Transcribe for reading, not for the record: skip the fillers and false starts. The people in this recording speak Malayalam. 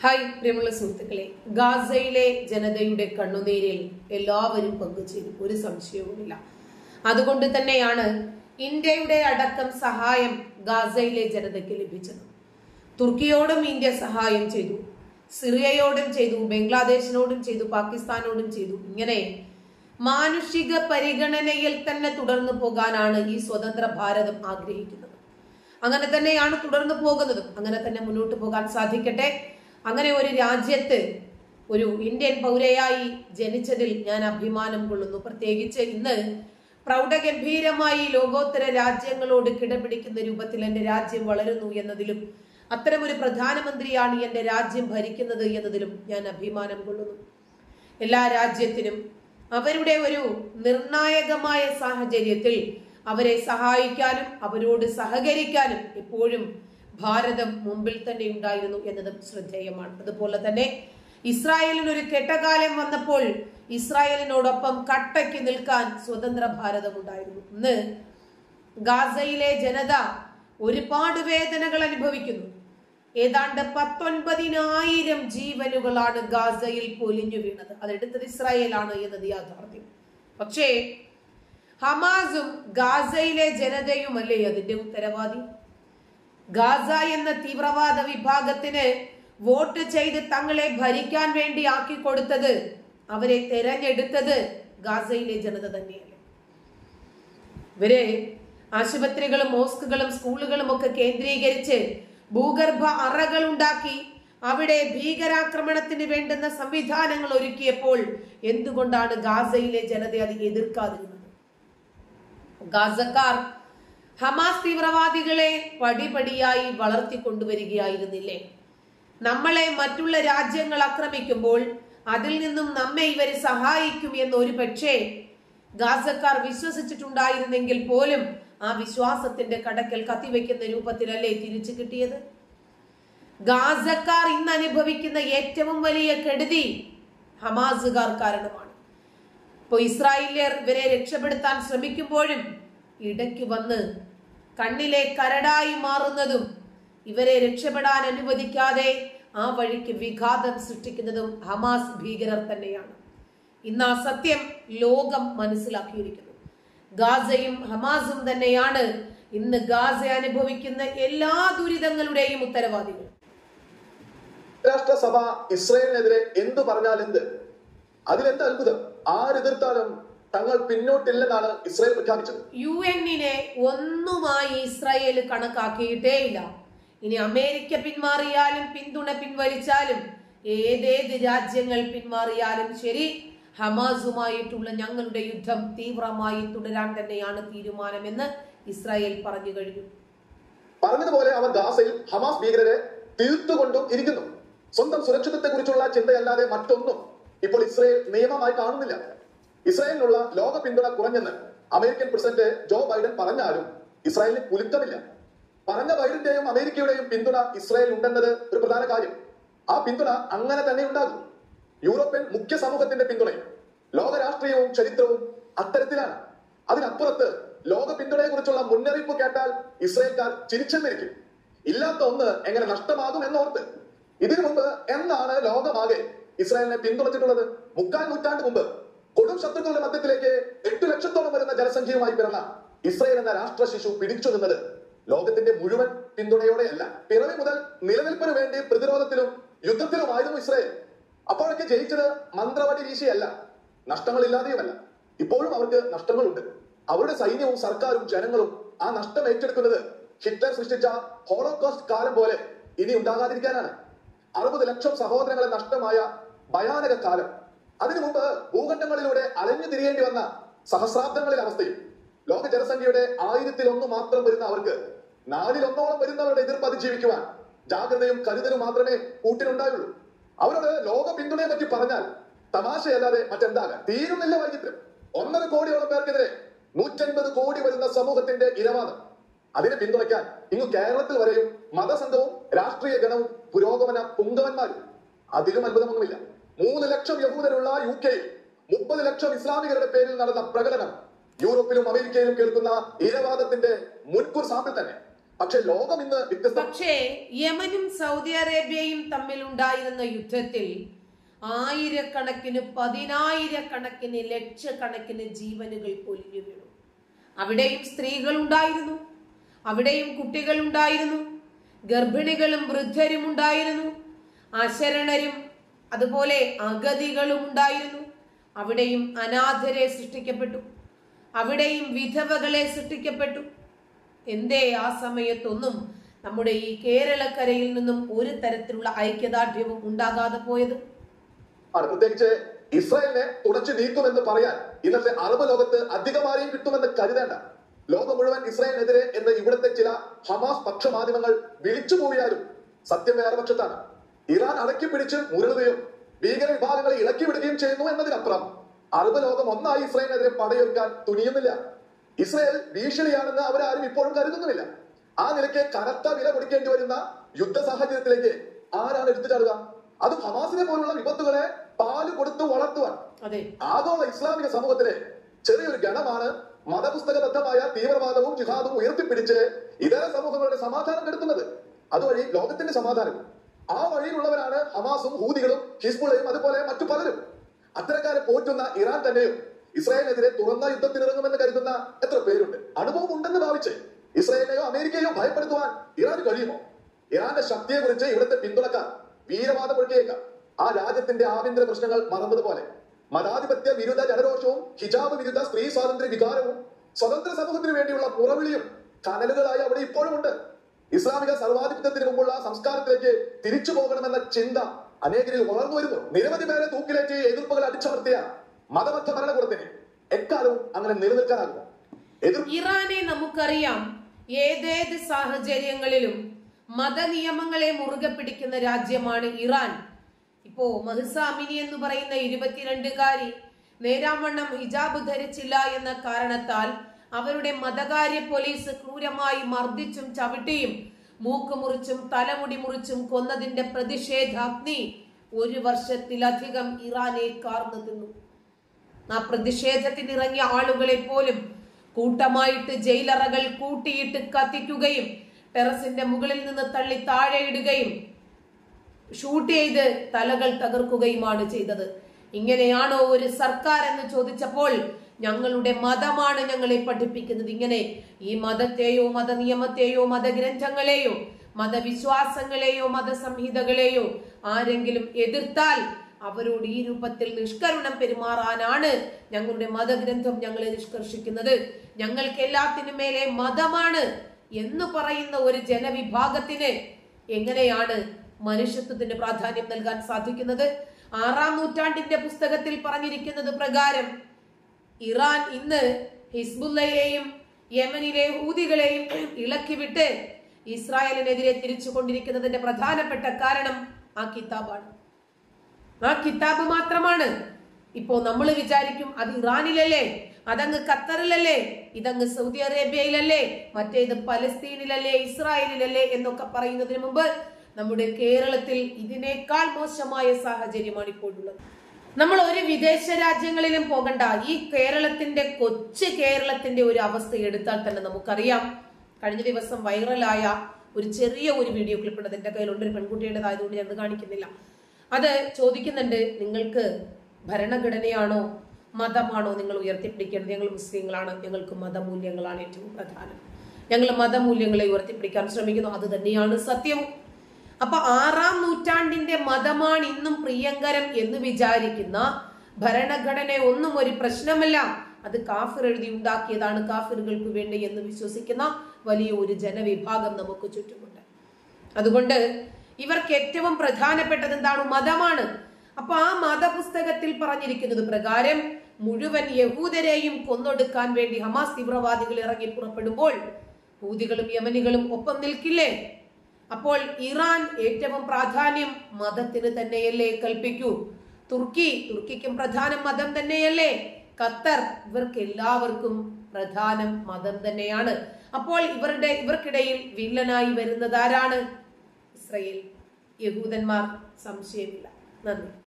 ഹായ് പ്രിയമുള്ള സുഹൃത്തുക്കളെ, ഗാസയിലെ ജനതയുടെ കണ്ണുനീരിൽ എല്ലാവരും പങ്കുചേരും, ഒരു സംശയവുമില്ല. അതുകൊണ്ട് തന്നെയാണ് ഇന്ത്യയുടെ അടക്കം സഹായം ഗാസയിലെ ജനതയ്ക്ക് ലഭിച്ചത്. തുർക്കിയോടും ഇന്ത്യ സഹായം ചെയ്തു, സിറിയയോടും ചെയ്തു, ബംഗ്ലാദേശിനോടും ചെയ്തു, പാകിസ്ഥാനോടും ചെയ്തു. ഇങ്ങനെ മാനുഷിക പരിഗണനയിൽ തന്നെ തുടർന്നു പോകാനാണ് ഈ സ്വതന്ത്ര ഭാരതം ആഗ്രഹിക്കുന്നത്. അങ്ങനെ തന്നെയാണ് തുടർന്നു പോകുന്നതും. അങ്ങനെ തന്നെ മുന്നോട്ട് പോകാൻ സാധിക്കട്ടെ. അങ്ങനെ ഒരു രാജ്യത്ത് ഒരു ഇന്ത്യൻ പൗരയായി ജനിച്ചതിൽ ഞാൻ അഭിമാനം കൊള്ളുന്നു. പ്രത്യേകിച്ച് ഇന്ന് പ്രൗഢഗംഭീരമായി ലോകോത്തര രാജ്യങ്ങളോട് കിടപിടിക്കുന്ന രൂപത്തിൽ എൻ്റെ രാജ്യം വളരുന്നു എന്നതിലും അത്തരമൊരു പ്രധാനമന്ത്രിയാണ് എൻ്റെ രാജ്യം ഭരിക്കുന്നത് എന്നതിലും ഞാൻ അഭിമാനം കൊള്ളുന്നു. എല്ലാ രാജ്യത്തിനും അവരുടെ ഒരു നിർണായകമായ സാഹചര്യത്തിൽ അവരെ സഹായിക്കാനും അവരോട് സഹകരിക്കാനും എപ്പോഴും ഭാരതം മുമ്പിൽ തന്നെ ഉണ്ടായിരുന്നു എന്നതും ശ്രദ്ധേയമാണ്. അതുപോലെ തന്നെ ഇസ്രായേലിന് ഒരു കെട്ടകാലം വന്നപ്പോൾ ഇസ്രായേലിനോടൊപ്പം കട്ടയ്ക്ക് നിൽക്കാൻ സ്വതന്ത്ര ഭാരതം ഉണ്ടായിരുന്നു. ഇന്ന് ഗാസയിലെ ജനത ഒരുപാട് വേദനകൾ അനുഭവിക്കുന്നു. ഏതാണ്ട് 19,000 ജീവനുകളാണ് ഗാസയിൽ പൊലിഞ്ഞു വീണത്. അതെടുത്തത് ഇസ്രായേലാണ് എന്നത് യാഥാർത്ഥ്യം. പക്ഷേ ഹമാസും ഗാസയിലെ ജനതയുമല്ലേ അതിന്റെ ഉത്തരവാദി? ഗാസ എന്ന തീവ്രവാദ വിഭാഗത്തിന് വോട്ട് ചെയ്ത് തങ്ങളെ ഭരിക്കാൻ വേണ്ടി ആക്കി കൊടുത്തത്, അവരെ തെരഞ്ഞെടുത്തത് ഗാസയിലെ ജനത തന്നെയല്ലേ? ഇവരെ ആശുപത്രികളും മോസ്കുകളും സ്കൂളുകളും ഒക്കെ കേന്ദ്രീകരിച്ച് ഭൂഗർഭ അറകൾ ഉണ്ടാക്കി അവിടെ ഭീകരാക്രമണത്തിന് വേണ്ടുന്ന സംവിധാനങ്ങൾ ഒരുക്കിയപ്പോൾ എന്തുകൊണ്ടാണ് ഗാസയിലെ ജനത അത് എതിർക്കാതിരുന്നത്? ഗാസക്കാർ ഹമാസ് തീവ്രവാദികളെ പടിപടിയായി വളർത്തിക്കൊണ്ടുവരികയായിരുന്നില്ലേ? നമ്മളെ മറ്റുള്ള രാജ്യങ്ങൾ ആക്രമിക്കുമ്പോൾ അതിൽ നിന്നും നമ്മെ ഇവരെ സഹായിക്കും എന്ന് ഒരു പക്ഷേ ഗാസക്കാർ വിശ്വസിച്ചിട്ടുണ്ടായിരുന്നെങ്കിൽ പോലും ആ വിശ്വാസത്തിന്റെ കടക്കൽ കത്തിവെക്കുന്ന രൂപത്തിലല്ലേ തിരിച്ചു കിട്ടിയത്? ഗാസക്കാർ ഇന്ന് അനുഭവിക്കുന്ന ഏറ്റവും വലിയ കെടുതി ഹമാസുകാർ കാരണമാണ്. ഇപ്പൊ ഇസ്രായേലിയർ ഇവരെ രക്ഷപ്പെടുത്താൻ ശ്രമിക്കുമ്പോഴും ഇടയ്ക്ക് വന്ന് കണ്ണിലെ കരടായി മാറുന്നതും ഇവരെ രക്ഷപ്പെടാൻ അനുവദിക്കാതെ ആ വഴിക്ക് വിഘാതം സൃഷ്ടിക്കുന്നതും ഹമാസ് ഭീകരർ തന്നെയാണ്. ഇന്ന് ആ സത്യം ലോകം മനസ്സിലാക്കിയിരിക്കുന്നു. ഗാസയും ഹമാസും തന്നെയാണ് ഇന്ന് ഗാസ അനുഭവിക്കുന്ന എല്ലാ ദുരിതങ്ങളുടെയും ഉത്തരവാദികൾ. രാഷ്ട്രസഭ ഇസ്രായേലിനെതിരെ എന്തു പറഞ്ഞാൽ എന്ത്? അതിലെന്ത് അത്ഭുതം? ആരെതിർത്താലും തങ്ങൾ പിന്നോട്ടില്ലെന്നാണ് ഇസ്രായേൽ പ്രഖ്യാപിച്ചത്. UN-നെ ഒന്നുമായി ഇസ്രായേൽ കണക്കാക്കിയിട്ടേ ഇല്ല. ഇനി അമേരിക്ക പിന്മാറിയാലും പിന്തുണ പിൻവലിച്ചാലും ഏതേത് രാജ്യങ്ങൾ പിന്മാറിയാലും ശരി, ഹമാസുമായിട്ടുള്ള ഞങ്ങളുടെ യുദ്ധം തീവ്രമായി തുടരാൻ തന്നെയാണ് തീരുമാനമെന്ന് ഇസ്രായേൽ പറഞ്ഞു കഴിഞ്ഞു. പറഞ്ഞതുപോലെ അവർ ഗാസയിൽ ഹമാസ് ഭീകരരെ തീർത്തുകൊണ്ടും ഇരിക്കുന്നു. സ്വന്തം സുരക്ഷിതത്തെ കുറിച്ചുള്ള ചിന്തയല്ലാതെ മറ്റൊന്നും ഇപ്പോൾ ഇസ്രായേൽ നിയമമായി കാണുന്നില്ല. ഇസ്രായേലിനുള്ള ലോക പിന്തുണ കുറഞ്ഞെന്ന് അമേരിക്കൻ പ്രസിഡന്റ് ജോ ബൈഡൻ പറഞ്ഞാലും ഇസ്രായേലിന് കുലുക്കമില്ല. പറഞ്ഞ ബൈഡന്റെയും അമേരിക്കയുടെയും പിന്തുണ ഇസ്രായേൽ ഉണ്ടെന്നത് ഒരു പ്രധാന കാര്യം. ആ പിന്തുണ അങ്ങനെ തന്നെ ഉണ്ടാകും. യൂറോപ്യൻ മുഖ്യ സമൂഹത്തിന്റെ പിന്തുണയും ലോക രാഷ്ട്രീയവും ചരിത്രവും അത്തരത്തിലാണ്. അതിനപ്പുറത്ത് ലോക പിന്തുണയെ കുറിച്ചുള്ള മുന്നറിയിപ്പ് കേട്ടാൽ ഇസ്രായേൽക്കാർ ചിരിച്ചെന്നിരിക്കും. ഇല്ലാത്ത ഒന്ന് എങ്ങനെ നഷ്ടമാകും എന്നോർത്ത്. ഇതിനു മുമ്പ് എന്നാണ് ലോകമാകെ ഇസ്രായേലിനെ പിന്തുണച്ചിട്ടുള്ളത്? 3/4 നൂറ്റാണ്ട് മുമ്പ് കൊടും ശത്രുക്കളുടെ മധ്യത്തിലേക്ക് 8 ലക്ഷത്തോളം വരുന്ന ജനസംഖ്യയുമായി പിറന്ന ഇസ്രായേൽ എന്ന രാഷ്ട്ര ശിശു പിടിച്ചു നിന്നത് ലോകത്തിന്റെ മുഴുവൻ പിന്തുണയോടെയല്ല. പിറവി മുതൽ നിലനിൽപ്പിന് വേണ്ടി പ്രതിരോധത്തിലും യുദ്ധത്തിലുമായിരുന്നു ഇസ്രായേൽ. അപ്പോഴൊക്കെ ജയിച്ചത് മന്ത്രവടി വീശിയല്ല, നഷ്ടങ്ങളില്ലാതെയുമല്ല. ഇപ്പോഴും അവർക്ക് നഷ്ടങ്ങളുണ്ട്. അവരുടെ സൈന്യവും സർക്കാരും ജനങ്ങളും ആ നഷ്ടം ഏറ്റെടുക്കുന്നത് ഹിറ്റ്ലർ സൃഷ്ടിച്ച ഹോളോകോസ്റ്റ് കാലം പോലെ ഇനി ഉണ്ടാകാതിരിക്കാനാണ്. 60 ലക്ഷം സഹോദരങ്ങളെ നഷ്ടമായ ഭയാനക കാലം. അതിനു മുമ്പ് ഭൂഖണ്ഡങ്ങളിലൂടെ അലഞ്ഞു തിരിയേണ്ടി വന്ന സഹസ്രാബ്ദങ്ങളിൽ അവസ്ഥയും ലോക ജനസംഖ്യയുടെ 1000-1 മാത്രം വരുന്ന അവർക്ക് 4-1 വരുന്നവരുടെ എതിർപ്പ് അതിജീവിക്കുവാൻ ജാഗ്രതയും കരുതലും മാത്രമേ കൂട്ടിനുണ്ടായുള്ളൂ. അവരോട് ലോക പിന്തുണയെ പറ്റി പറഞ്ഞാൽ തമാശയല്ലാതെ മറ്റെന്താകാൻ? തീരുന്നില്ല വൈചിത്രം. 1.5 കോടിയോളം പേർക്കെതിരെ 150 കോടി വരുന്ന സമൂഹത്തിന്റെ ഇരവാദം. അതിനെ പിന്തുണയ്ക്കാൻ ഇങ്ങു കേരളത്തിൽ വരെയും മതസംഘവും രാഷ്ട്രീയ ഗണവും പുരോഗമന പുങ്കവന്മാരും. അതിലും അത്ഭുതമൊന്നുമില്ല. 3 ലക്ഷം യഹൂദരുള്ള UK-യിൽ 30 ലക്ഷം ഇസ്ലാമികരുടെ പേരിൽ നടന്ന പ്രകടനം യൂറോപ്പിലും അമേരിക്കയിലും കേൾക്കുന്ന ഇരവാദത്തിന്റെ മുൻകൂർ സാമ്പിൾ തന്നെ. പക്ഷെ ലോകം ഇന്ന് വ്യത്യസ്ത. പക്ഷേ യമനും സൗദി അറേബ്യയും തമ്മിൽ ഉണ്ടായിരുന്ന യുദ്ധത്തിൽ ആയിരക്കണക്കിന്, പതിനായിരക്കണക്കിന്, ലക്ഷക്കണക്കിന് ജീവനുകൾ പൊലിഞ്ഞു വീണു. അവിടെയും സ്ത്രീകൾ ഉണ്ടായിരുന്നു, അവിടെയും കുട്ടികൾ ഉണ്ടായിരുന്നു, ഗർഭിണികളും വൃദ്ധരും ഉണ്ടായിരുന്നു, അശരണരും അതുപോലെ അഗതികളും ഉണ്ടായിരുന്നു. അവിടെയും അനാഥരെ സൃഷ്ടിക്കപ്പെട്ടു, അവിടെയും വിധവകളെ സൃഷ്ടിക്കപ്പെട്ടു. എന്തേ ആ സമയത്തൊന്നും നമ്മുടെ ഈ കേരളക്കരയിൽ നിന്നും ഒരു തരത്തിലുള്ള ഐക്യദാർഢ്യവും ഉണ്ടാകാതെ പോയത്? പ്രത്യേകിച്ച് ഇസ്രായേലിനെ തുടച്ചു നീക്കുമെന്ന് പറയാൻ ഇന്നത്തെ അറബ് ലോകത്ത് അധികമാരെയും കിട്ടുമെന്ന് കരുതേണ്ട. ലോകം മുഴുവൻ ഇസ്രായേലിനെതിരെ എന്ന് ഇവിടുത്തെ ചില ഹമാസ് പക്ഷമാധ്യമങ്ങൾ വിളിച്ചു പോയാലും സത്യം വേറെ പക്ഷത്താണ്. ഇറാൻ അടക്കി പിടിച്ച് മുരളുകയും ഭീകര വിഭാഗങ്ങളെ ഇളക്കി വിടുകയും ചെയ്യുന്നു എന്നതിനപ്പുറം അറബ് ലോകം ഒന്നായി ഇസ്രായേലിനെതിരെ പടയൊരുക്കാൻ തുനിയുന്നില്ല. ഇസ്രായേൽ ഭീഷണിയാണെന്ന് അവരാരും ഇപ്പോഴും കരുതുന്നുമില്ല. ആ നിലയ്ക്ക് കനത്ത വില കൊടുക്കേണ്ടി വരുന്ന യുദ്ധ സാഹചര്യത്തിലേക്ക് ആരാണ് എടുത്തു ചാടുക? അത് ഹമാസിനെ പോലുള്ള വിപത്തുകളെ പാല് കൊടുത്ത് വളർത്തുവാൻ ആഗോള ഇസ്ലാമിക സമൂഹത്തിലെ ചെറിയൊരു ഗണമാണ് മതപുസ്തകബദ്ധമായ തീവ്രവാദവും ജിഹാദും ഉയർത്തിപ്പിടിച്ച് ഇതര സമൂഹങ്ങളുടെ സമാധാനം കെടുത്തുന്നത്. അതുവഴി ലോകത്തിന്റെ സമാധാനവും. ആ വഴിയിലുള്ളവരാണ് ഹമാസും ഹൂതികളും ഹിസ്ബുള്ളയും അതുപോലെ മറ്റു പലരും. അത്തരക്കാരെ പോറ്റുന്ന ഇറാൻ തന്നെയും ഇസ്രായേലിനെതിരെ തുറന്ന യുദ്ധത്തിനിറങ്ങുമെന്ന് കരുതുന്ന എത്ര പേരുണ്ട്? അനുഭവം ഉണ്ടെന്ന് ഭാവിച്ച് ഇസ്രായേലിനെയോ അമേരിക്കയോ ഭയപ്പെടുത്തുവാൻ ഇറാന് കഴിയുമോ? ഇറാന്റെ ശക്തിയെ കുറിച്ച് ഇവിടുത്തെ പിന്തുണക്കാർ വീരവാദം ഒഴുകിയേക്കാം. ആ രാജ്യത്തിന്റെ ആഭ്യന്തര പ്രശ്നങ്ങൾ മറന്നതുപോലെ മതാധിപത്യ വിരുദ്ധ ജനരോഷവും ഹിജാബ് വിരുദ്ധ സ്ത്രീ സ്വാതന്ത്ര്യ വികാരവും സ്വതന്ത്ര സമൂഹത്തിന് വേണ്ടിയുള്ള പുറവിളിയും കനലുകളായി അവിടെ ഇപ്പോഴും ഉണ്ട്. ഇസ്ലാമിക സർവാധിപത്യത്തിന് മുമ്പുള്ള സംസ്കാരത്തിലേക്ക് തിരിച്ചു പോകണമെന്ന ചിന്ത അനേകരിൽ വളർന്നു വരുന്നു. നിരവധി പേരെ തൂക്കിലേറ്റ് എതിർപ്പുകൾ അടിച്ചമർത്തിയ മതബദ്ധ ഭരണകൂടത്തിന് എക്കാലവും അങ്ങനെ നിലനിൽക്കാനാകുമോ? ഇറാനെ നമുക്കറിയാം, ഏതേത് സാഹചര്യങ്ങളിലും മതനിയമങ്ങളെ മുറുകെ പിടിക്കുന്ന രാജ്യമാണ് ഇറാൻ. ഇപ്പോ മഹ്സ അമിനി എന്ന് പറയുന്ന 22കാരി നേരാവണ്ണം ഹിജാബ് ധരിച്ചില്ല എന്ന കാരണത്താൽ അവരുടെ മതകാര്യ പോലീസ് ക്രൂരമായി മർദ്ദിച്ചും ചവിട്ടിയും മൂക്ക് മുറിച്ചും തലമുടി മുറിച്ചും കൊന്നതിന്റെ പ്രതിഷേധാഗ്നി 1 വർഷത്തിലധികം ഇറാനെ കാർന്നു തിന്നു. ആ പ്രതിഷേധത്തിനിറങ്ങിയ ആളുകളെ പോലും കൂട്ടമായിട്ട് ജയിലറകൾ കൂട്ടിയിട്ട് കത്തിക്കുകയും ടെറസിന്റെ മുകളിൽ നിന്ന് തള്ളി താഴെയിടുകയും ഷൂട്ട് ചെയ്ത് തലകൾ തകർക്കുകയുമാണ് ചെയ്തത്. ഇങ്ങനെയാണോ ഒരു സർക്കാർ എന്ന് ചോദിച്ചപ്പോൾ ഞങ്ങളുടെ മതമാണ് ഞങ്ങളെ പഠിപ്പിക്കുന്നത്. ഇങ്ങനെ ഈ മതത്തെയോ മതനിയമത്തെയോ മതഗ്രന്ഥങ്ങളെയോ മതവിശ്വാസങ്ങളെയോ മതസംഹിതകളെയോ ആരെങ്കിലും എതിർത്താൽ അവരോട് ഈ രൂപത്തിൽ നിഷ്കരുണം പെരുമാറാനാണ് ഞങ്ങളുടെ മതഗ്രന്ഥം ഞങ്ങളെ നിഷ്കർഷിക്കുന്നത്. ഞങ്ങൾക്ക് എല്ലാത്തിനും മേലെ മതമാണ് എന്ന് പറയുന്ന ഒരു ജനവിഭാഗത്തിന് എങ്ങനെയാണ് മനുഷ്യത്വത്തിന് പ്രാധാന്യം നൽകാൻ സാധിക്കുന്നത്? 6-ാം നൂറ്റാണ്ടിന്റെ പുസ്തകത്തിൽ പറഞ്ഞിരിക്കുന്നത് പ്രകാരം ഇറാൻ ഇന്ന് ഹിസ്ബുള്ളയെയും യമനിലെ ഹൂതികളെയും ഇളക്കിവിട്ട് ഇസ്രായേലിനെതിരെ തിരിച്ചുകൊണ്ടിരിക്കുന്നതിന്റെ പ്രധാനപ്പെട്ട കാരണം ആ കിതാബാണ്. ആ കിതാബ് മാത്രമാണ്. ഇപ്പോ നമ്മൾ വിചാരിക്കും അത് ഇറാനിലല്ലേ, അതങ്ങ് ഖത്തറിലല്ലേ, ഇതങ്ങ് സൗദി അറേബ്യയിലല്ലേ, മറ്റേത് പലസ്തീനിലല്ലേ, ഇസ്രായേലിലല്ലേ എന്നൊക്കെ പറയുന്നതിന് മുമ്പ് നമ്മുടെ കേരളത്തിൽ ഇതിനേക്കാൾ മോശമായ സാഹചര്യമാണ് ഇപ്പോഴുള്ളത്. നമ്മൾ ഒരു വിദേശ രാജ്യങ്ങളിലും പോകണ്ട, ഈ കേരളത്തിന്റെ കൊച്ചു കേരളത്തിന്റെ ഒരു അവസ്ഥ എടുത്താൽ തന്നെ നമുക്കറിയാം. കഴിഞ്ഞ ദിവസം വൈറലായ ഒരു ചെറിയ ഒരു വീഡിയോ ക്ലിപ്പ് ഉണ്ട്, എന്റെ കയ്യിലുണ്ട്, ഒരു പെൺകുട്ടിയുടേതായതുകൊണ്ട് ഞാൻ അത് കാണിക്കുന്നില്ല. അത് ചോദിക്കുന്നുണ്ട്, നിങ്ങൾക്ക് ഭരണഘടനയാണോ മതമാണോ നിങ്ങൾ ഉയർത്തിപ്പിടിക്കേണ്ടത്? ഞങ്ങൾ മുസ്ലിങ്ങളാണ്, ഞങ്ങൾക്ക് മതമൂല്യങ്ങളാണ് ഏറ്റവും പ്രധാനം, ഞങ്ങൾ മതമൂല്യങ്ങളെ ഉയർത്തിപ്പിടിക്കാൻ ശ്രമിക്കുന്നു, അത് തന്നെയാണ് സത്യവും. അപ്പൊ 6-ാം നൂറ്റാണ്ടിന്റെ മതമാണ് ഇന്നും പ്രിയങ്കരം എന്ന് വിചാരിക്കുന്ന ഭരണഘടന ഒന്നും ഒരു പ്രശ്നമല്ല, അത് കാഫിർ എഴുതി ഉണ്ടാക്കിയതാണ്, കാഫിറുകൾക്ക് വേണ്ടി എന്ന് വിശ്വസിക്കുന്ന വലിയ ഒരു ജനവിഭാഗം നമുക്ക് ചുറ്റുമുണ്ട്. അതുകൊണ്ട് ഇവർക്ക് ഏറ്റവും പ്രധാനപ്പെട്ടത് എന്താണ്? മതമാണ്. അപ്പൊ ആ മതപുസ്തകത്തിൽ പറഞ്ഞിരിക്കുന്നത് പ്രകാരം മുഴുവൻ യഹൂദരെയും കൊന്നൊടുക്കാൻ വേണ്ടി ഹമാസ് തീവ്രവാദികൾ ഇറങ്ങി പുറപ്പെടുമ്പോൾ ഹൂതികളും യമനികളും ഒപ്പം നിൽക്കില്ലേ? അപ്പോൾ ഇറാൻ ഏറ്റവും പ്രാധാന്യം മതത്തിന് തന്നെയല്ലേ കൽപ്പിക്കൂ? തുർക്കിക്കും പ്രധാനം മതം തന്നെയല്ലേ? ഖത്തർ, ഇവർക്ക് എല്ലാവർക്കും പ്രധാനം മതം തന്നെയാണ്. അപ്പോൾ ഇവർക്കിടയിൽ വില്ലനായി വരുന്നത് ആരാണ്? ഇസ്രായേൽ, യഹൂദന്മാർ, സംശയമില്ല. നന്ദി.